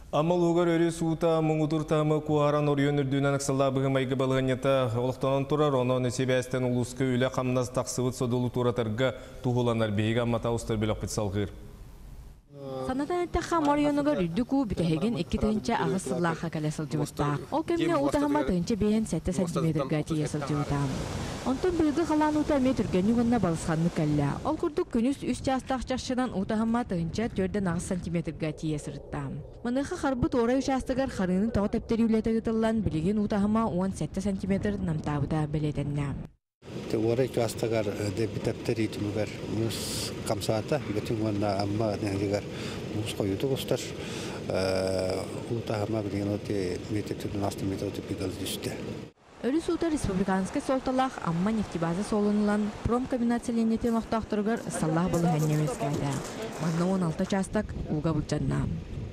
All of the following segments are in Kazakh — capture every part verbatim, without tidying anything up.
Амал угар өрі суыта мұңыдыр тамы куаран орыйын үрдуінен ақсалла бұғы майғы балғанета олықтанан тұрар, оны несебәстен ұлысқы үлі қамназ тақсывыт содолу туратарға туғыланар бейгі аммата ұстар білік бітсалғыр. Санатан әттіққа морионыға үрдіку бүтәхеген екі түйінші ағыз сыллаға кәлесіл жуытта. Ол көміне ұтағыма түйінші бейін сәтті сантиметрға тиесіл жуытам. Онтон білгі қалан ұта метрген юғынна балысқанны кәлі. Ол күрдік күніс үш жастақ жақшынан ұтағыма түйінші төрден ағыз сантиметрға тиесіріттам. Мұныға қарбыт орай үшастығар қарының тау тәптері үлеті ғытылан білген ұтағыма он сәтті сантиметр намтауыда білетінна. Орай кастагар дебитаптери тумгар мус камсата бетин ванна амма нягар мус коюту гостар ута хама геноте мететүн асты методы пигал düştü. Өрі суыта республиканскай солталақ амма нефтебазы солынылан промкомбинациялениетен оқтақтырғыр саллақ болы әнемес кәді. Мағна он алты частак уға бұлчанна.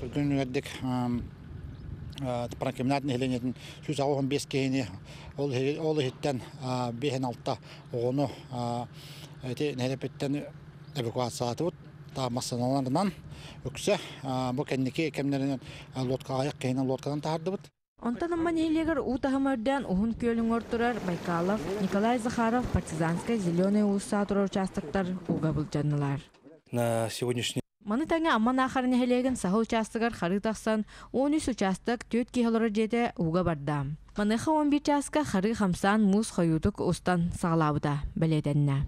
Промкомбинатын хеленетін сүз ауғын бес кейіне ол хеттен бейхен алтта оғыны нәрепеттен эвакуациялаты бұд. Та массаналарынан өксі бұл кәннеке кәмдерінен лодқа аяқ кейінен лодқадан тағарды бұд. Онтан амман елегір ұтағымырдан ұғын көлің ортырар Байкалов, Николай Захаров, партизанскай зеленый ұлыса тұрар участықтар уға бұлчаннылар. На сегодняшний Маны таңа амман ақарын әлеген сағыл участығар қары тақсан он үш участық төт кейлері жеді уға бардам. Маныға он бір участыққа қары қамсан мұз қойудық ұстан сағылауыда біледенне.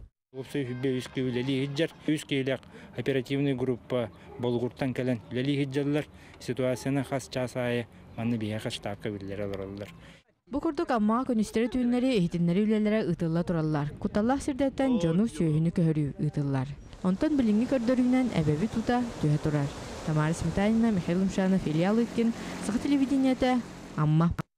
Оперативный группа Болгуртан кәлін ләли хиджалар ситуацияны қас часайы маны бияға штабқа білдері алыралар. Бұл күрдік амма көністері түйінлері ехтінлері үлелері ұтылла тұралар. Құталлақ сірдеттен жону сүйіні көхірі ұтыллар. Онтан білінгі көрдірінен әбәбі тута түйе тұрар. Тамара Сметанина, Михаил Умшанов, Илья Лыткин, Сақы телевидениеті, амма.